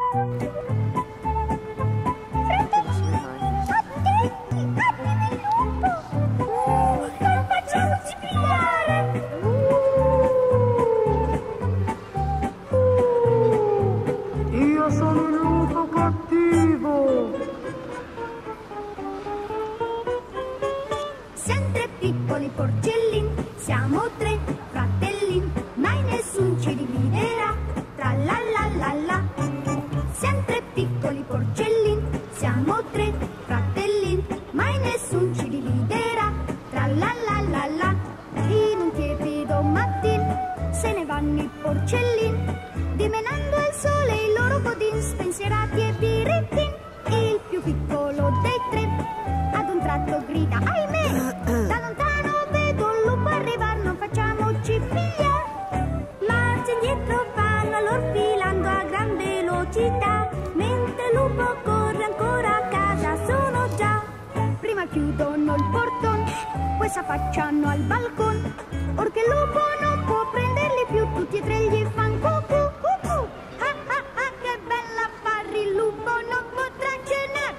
Siamo tre piccoli porcellin, siamo tre fratellin, mai nessun ci dividerà, tra la la la la. Siamo tre piccoli porcellin, siamo tre fratellin, mai nessun ci dividerà, tra la la la la. In un tiepido mattin se ne vanno i porcellin, dimenando al sole i loro godin spensierati e biritin. Il più piccolo dei tre ad un tratto grida: ahimè! Da lontano vedo un lupo arrivar, non facciamoci pigliare. Marcia indietro vanno allor filando a gran velocità, mentre il lupo corre ancora a casa sono già. Prima chiudono il portone, poi s'affacciano al balcone. Or che il lupo non può prenderli più, tutti e tre gli fan cucù cucù. Ah ah ah, che bella affare, il lupo non potrà cenare.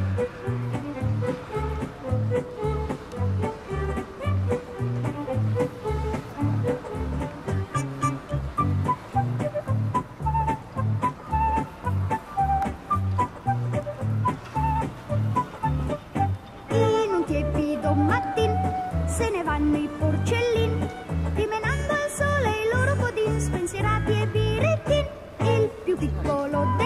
In un tiepido mattin se ne vanno i porcellin, dimenando al sole i loro godin spensierati e biritin. Il più piccolo